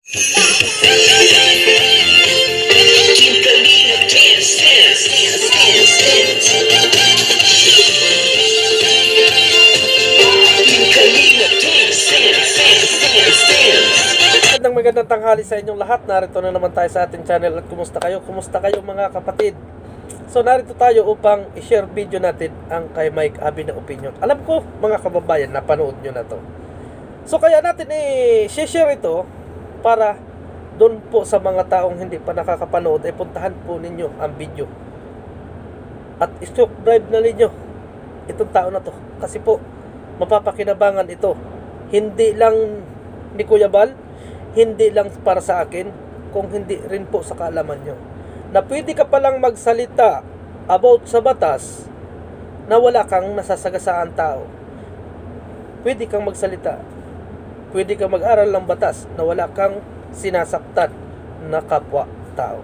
Magandang tanghali sa inyong lahat. Narito na naman tayo sa ating channel. At kumusta kayo? Kumusta kayo mga kapatid? So narito tayo upang i-share video natin ang kay Mike Abi na opinion. Alam ko mga kababayan, napanood nyo na to. So kaya natin i-share ito para doon po sa mga taong hindi pa nakakapanood ay puntahan po ninyo ang video. At i-subscribe na ninyo itong tao na to. Kasi po mapapakinabangan ito. Hindi lang ni Kuya Bal, hindi lang para sa akin, kung hindi rin po sa kaalaman nyo, na pwede ka palang magsalita about sa batas na wala kang nasasagasaan tao. Pwede kang magsalita, pwede kang mag-aral ng batas na wala kang sinasaktan na kapwa tao.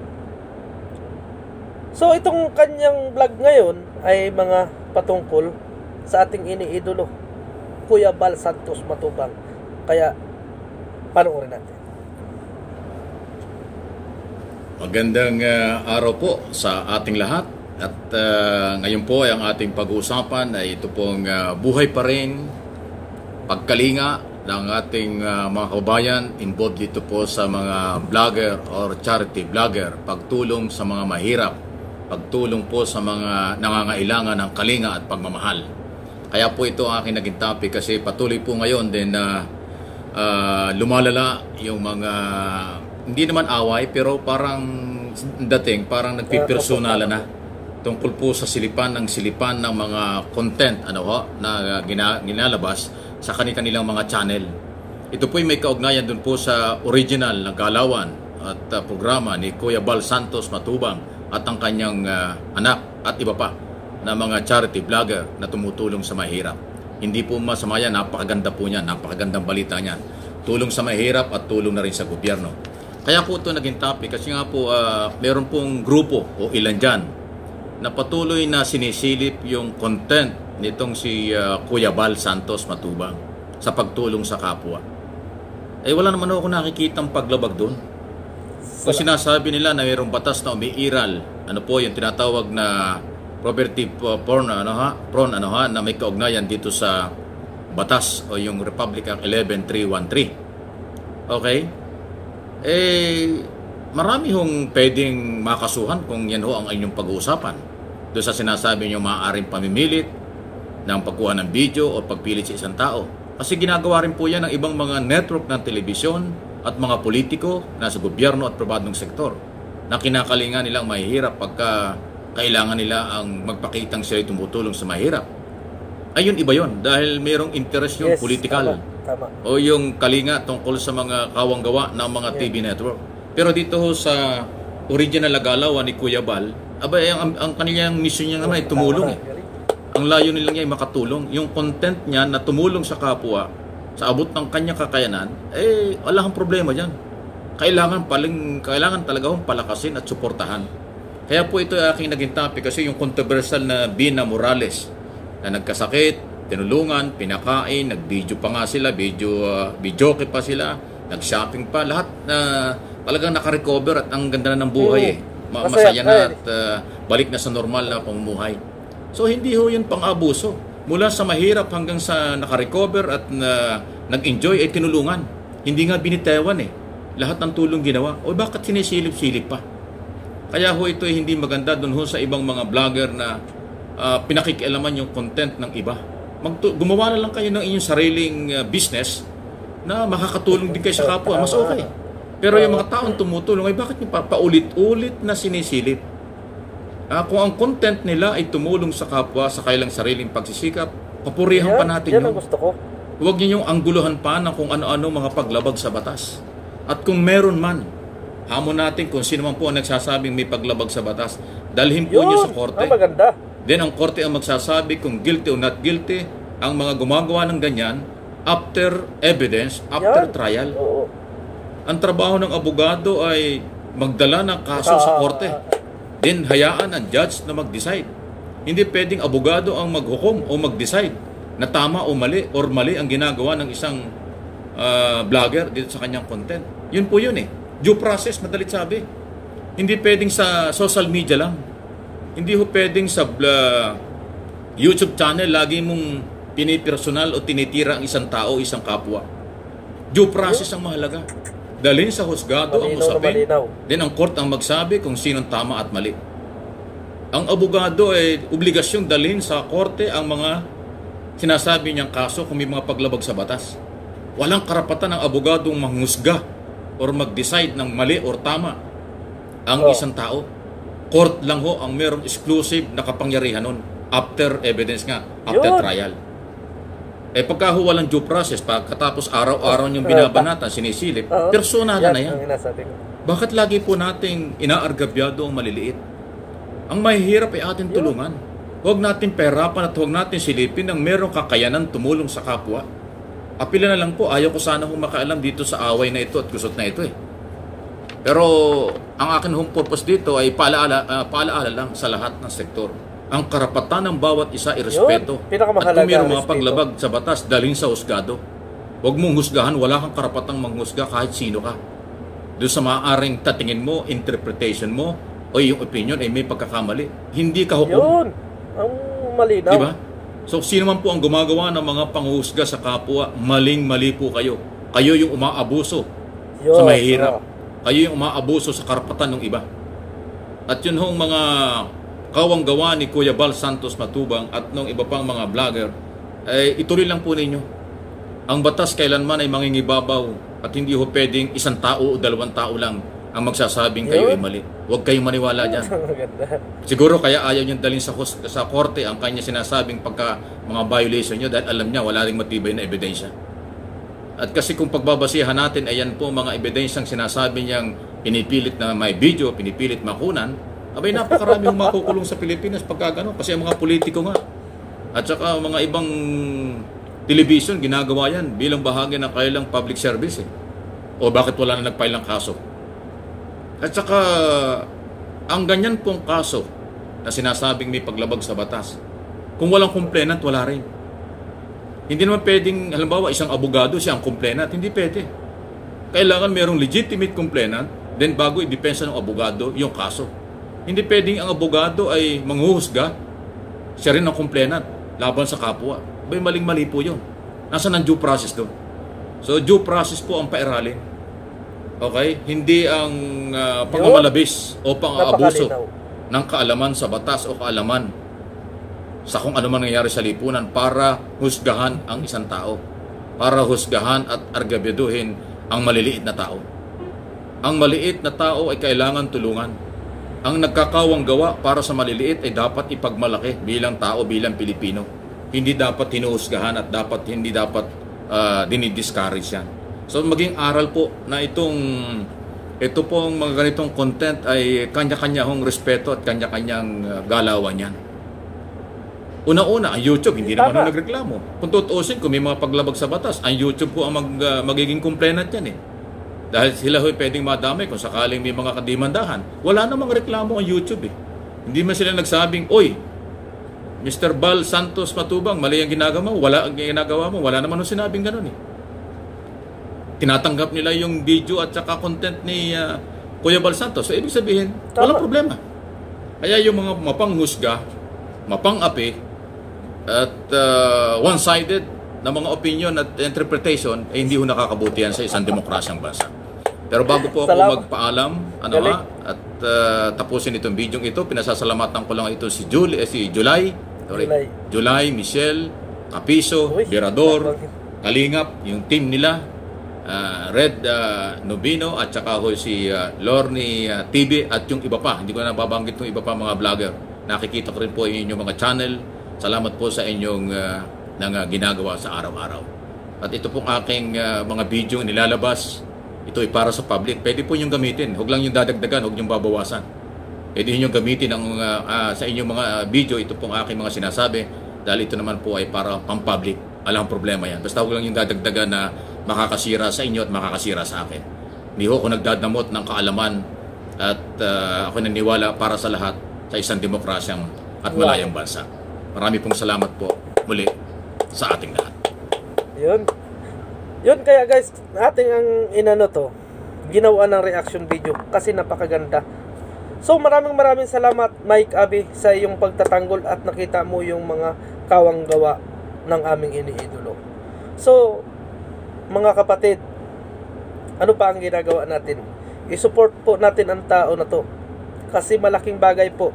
So itong kanyang vlog ngayon ay mga patungkol sa ating iniidolo, Kuya Bal Santos Matubang. Kaya panoorin natin. Magandang araw po sa ating lahat. At ngayon po ay ang ating pag-uusapan ay ito pong buhay pa rin pagkalinga ng ating mga kababayan involved dito po sa mga vlogger or charity vlogger, pagtulong sa mga mahirap, pagtulong po sa mga nangangailangan ng kalinga at pagmamahal. Kaya po ito ang aking naging topic kasi patuloy po ngayon din na lumalala yung mga hindi naman away pero parang dating parang nagpipersonala na tungkol po sa silipan ng mga content na ginalabas sa kanilang mga channel. Ito po ay may kaugnayan dun po sa original na galawan at programa ni Kuya Bal Santos Matubang at ang kanyang anak at iba pa na mga charity vlogger na tumutulong sa mahirap. Hindi po masama yan, napakaganda po niyan, napakagandang balita niyan. Tulong sa mahirap at tulong na rin sa gobyerno. Kaya po ito naging topic kasi nga po meron pong grupo o ilan dyan na patuloy na sinisilip yung content nitong si Kuya Bal Santos Matubang sa pagtulong sa kapwa. Eh wala naman ako nakikitang paglabag doon. Kung sinasabi nila na mayroong batas na umiiral, ano po yung tinatawag na property porn na may kaugnayan dito sa batas o yung Republic Act 11313. Okay? Marami hong pwedeng makasuhan kung yan ho ang inyong pag-uusapan. Doon sa sinasabi nyo maaaring pamimilit ng pagkuha ng video o pagpilit sa isang tao. Kasi ginagawa rin po yan ng ibang mga network ng telebisyon at mga politiko na sa gobyerno at pribadong sektor na kinakalinga nilang mahihirap pagka kailangan nila ang magpakitang sila tumutulong sa mahirap. Ayun, iba yon dahil mayroong interest yung political. Tama. O yung kalinga tungkol sa mga kawanggawa ng mga TV network. Pero dito sa original na galawan ni Kuya Bal, ang kanilang mission niya naman ay tumulong. Ang layo nila niya ay makatulong. Yung content niya na tumulong sa kapwa sa abot ng kanyang kakayanan, wala kang problema dyan. Kailangan talaga hong palakasin at suportahan. Kaya po ito ay aking naging topic kasi yung controversial na Bina Morales na nagkasakit, tinulungan, pinakain, nag-video pa nga sila, videoke pa sila, nag-shopping pa, lahat na talagang nakarecover at ang ganda na ng buhay masaya na at balik na sa normal na pamumuhay. So hindi ho yun pang-abuso. Mula sa mahirap hanggang sa nakarecover at nag-enjoy ay tinulungan. Hindi nga binitewan lahat ng tulong ginawa. O bakit sinisilip-silip pa? Kaya ho ito ay hindi maganda doon ho sa ibang mga vlogger na pinakikialaman yung content ng iba. Gumawa na lang kayo ng inyong sariling business na makakatulong din kayo sa kapwa. Mas okay. Pero yung mga taong tumutulong ay bakit yung paulit-ulit na sinisilip? Kung ang content nila ay tumulong sa kapwa sa kailang sariling pagsisikap, papurihan pa natin yun. Yan ang gusto ko. Huwag niyo yung angguluhan pa ng kung ano-ano mga paglabag sa batas. At kung meron man, hamon natin kung sino man po ang nagsasabing may paglabag sa batas, dalhin po niyo sa korte. Maganda. Then ang korte ang magsasabi kung guilty o not guilty ang mga gumagawa ng ganyan after evidence, after trial. Oo. Ang trabaho ng abogado ay magdala ng kaso sa korte. Then hayaan ang judge na mag-decide. Hindi pwedeng abogado ang maghukom o mag-decide na tama o mali or mali ang ginagawa ng isang vlogger dito sa kanyang content. Yun po yun eh. Due process, madalit sabi. Hindi pwedeng sa social media lang. Hindi ho pwedeng sa YouTube channel lagi mong pinipersonal o tinitira ang isang tao, isang kapwa. Due process ang mahalaga. Dalhin sa husgado ang usapin. Then ang court ang magsabi kung sinong tama at mali. Ang abogado ay obligasyong dalhin sa korte ang mga sinasabi niyang kaso kung may mga paglabag sa batas. Walang karapatan ng abogadong manghusga or mag-decide ng mali or tama ang isang tao. Court lang ho ang mayroong exclusive na kapangyarihan nun after evidence nga, after trial. Eh pagka ho walang due process, pagkatapos araw-araw niyong binabanatan, sinisilip, personal na yan. Bakit lagi po nating inaargabyado ang maliliit? Ang mahihirap ay ating tulungan. Huwag natin perapan at huwag natin silipin ang merong kakayanan tumulong sa kapwa. Apila na lang po, ayaw ko sana kung makaalam dito sa away na ito at kusot na ito eh. Pero ang akin home purpose dito ay paalaala lang sa lahat ng sektor. Ang karapatan ng bawat isa ay respeto. At kung mayroong mga paglabag sa batas, dalhin sa husgado. Huwag mong husgahan, wala kang karapatang manghusga kahit sino ka. Doon sa maaaring tatingin mo, interpretation mo, o yung opinion ay may pagkakamali. Hindi ka hukom. Yun! Ang malinaw. Diba? So, sino man po ang gumagawa ng mga panghusga sa kapwa, maling-mali po kayo. Kayo yung umaabuso sa mahihirap. Kayo yung umaabuso sa karapatan ng iba. At yun hong mga kawang-gawa ni Kuya Bal Santos Matubang at ng iba pang mga vlogger, ay ituloy lang po ninyo. Ang batas kailanman ay mangingibabaw at hindi ho pwedeng isang tao o dalawang tao lang ang magsasabing kayo ay mali. Huwag kayong maniwala dyan. Siguro kaya ayaw niyong dalhin sa korte ang kanya sinasabing pagka mga violation niyo dahil alam niya wala ring matibay na ebidensya. At kasi kung pagbabasihan natin, ayan po mga ebidensyang sinasabi niyang pinipilit na may video, pinipilit makunan, abay napakaraming makukulong sa Pilipinas pagka gano'n. Kasi ang mga politiko nga at saka mga ibang television ginagawa yan bilang bahagi ng kailang public service eh. O bakit wala na nag-file ng kaso? At saka, ang ganyan pong kaso na sinasabing may paglabag sa batas, kung walang complainant, wala rin. Hindi naman pwedeng, halimbawa, isang abogado siya ang complainant. Hindi pwede. Kailangan mayroong legitimate complainant, then bago i-depensa ng abogado yung kaso. Hindi pwedeng ang abogado ay manghuhusga, siya rin ang complainant laban sa kapwa. Bay, maling-mali po yun. Nasaan ang due process doon? So, due process po ang pairalin. Okay? Hindi ang pangamalabis o pang-aabuso ng kaalaman sa batas o kaalaman sa kung ano man nangyayari sa lipunan para husgahan ang isang tao. Para husgahan at argabyaduhin ang maliliit na tao. Ang maliit na tao ay kailangan tulungan. Ang nagkakawang gawa para sa maliliit ay dapat ipagmalaki bilang tao, bilang Pilipino. Hindi dapat hinuhusgahan at hindi dapat dinidiscourage yan. So maging aral po na ito pong mga ganitong content ay kanya-kanya hong respeto at kanya-kanyang galawan yan. Una-una, ang YouTube, hindi naman nagreklamo. Kung tutuusin, kung may mga paglabag sa batas, ang YouTube po ang magiging complainant yan eh. Dahil sila ho'y pwedeng madamay kung sakaling may mga kadimandahan. Wala namang reklamo ang YouTube eh. Hindi man sila nagsabing, oy, Mr. Bal Santos Matubang, mali ang ginagawa mo. Wala naman nung sinabing ganun eh. Tinatanggap nila yung video at saka content ni Kuya Bal Santos. So, ibig sabihin, walang problema. Kaya yung mga mapanghusga, mapang-api, at one-sided na mga opinion at interpretation, ay hindi ho nakakabuti yan sa isang demokrasyang bansa. Pero bago po ako magpaalam, tapusin itong video ito, pinasasalamatan ko lang ito si July, Michelle, Capiso, Virador, Kalingap, yung team nila, Red Nobino at saka si Lorne TV at yung iba pa. Hindi ko na nababanggit yung iba pa mga vlogger. Nakikita ko rin po yung inyong mga channel. Salamat po sa inyong ginagawa sa araw-araw. At ito pong aking mga video nilalabas. Ito ay para sa public. Pwede po yung gamitin. Huwag lang yung dadagdagan, huwag yung babawasan. Pwede yung gamitin sa inyong mga video. Ito pong aking mga sinasabi. Dahil ito naman po ay para pang-public. Alang problema yan. Basta huwag lang yung dadagdagan na makakasira sa inyo at makakasira sa akin. Hindi ho ako nagdadamot ng kaalaman at ako naniwala para sa lahat sa isang demokrasyang at malayang bansa. Marami pong salamat po muli sa ating lahat. Yun. Yun kaya guys, ating ang inano to, ginawa ng reaction video kasi napakaganda. So maraming salamat Mike Abi sa iyong pagtatanggol at nakita mo yung mga kawang gawa ng aming iniidolo. So mga kapatid, ano pa ang ginagawa natin? I-support po natin ang tao na to kasi malaking bagay po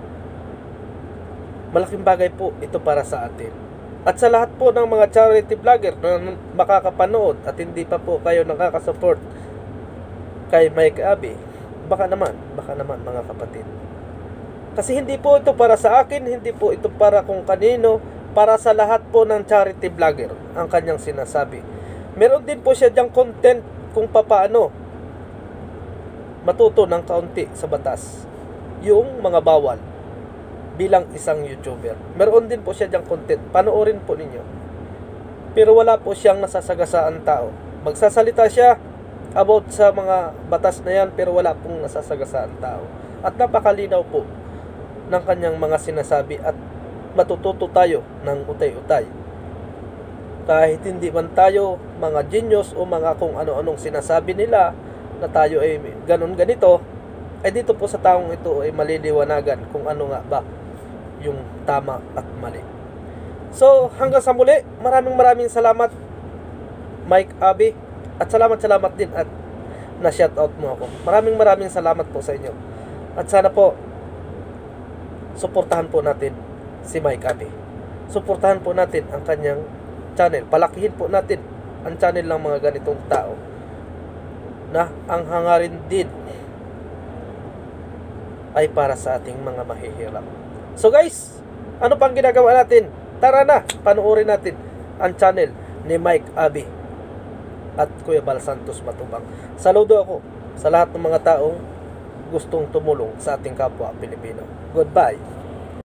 ito para sa atin. At sa lahat po ng mga charity vlogger na makakapanood at hindi pa po kayo nakakasupport kay Mike Abi, baka naman mga kapatid. Kasi hindi po ito para sa akin, hindi po ito para kung kanino, para sa lahat po ng charity vlogger ang kanyang sinasabi. Meron din po siya diyang content kung papaano matuto ng kaunti sa batas yung mga bawal bilang isang YouTuber. Meron din po siya diyang content, panoorin po ninyo. Pero wala po siyang nasasagasaan tao. Magsasalita siya about sa mga batas na yan, pero wala pong nasasagasaan tao. At napakalinaw po ng kanyang mga sinasabi at matututo tayo ng utay-utay. Kahit hindi man tayo mga genius o mga kung ano-anong sinasabi nila na tayo ay ganun-ganito, ay dito po sa taong ito ay maliliwanagan kung ano nga ba yung tama at mali. So hanggang sa muli, maraming salamat Mike Abi, at salamat din at na shoutout mo ako. Maraming salamat po sa inyo. At sana po suportahan po natin si Mike Abi. Suportahan po natin ang kanyang channel. Palakihin po natin ang channel ng mga ganitong tao na ang hangarin din ay para sa ating mga mahihirap. So guys, ano pang ginagawa natin? Tara na, panoorin natin ang channel ni Mike Abi at Kuya Bal Santos Matubang. Saludo ako sa lahat ng mga taong gustong tumulong sa ating kapwa Pilipino. Goodbye.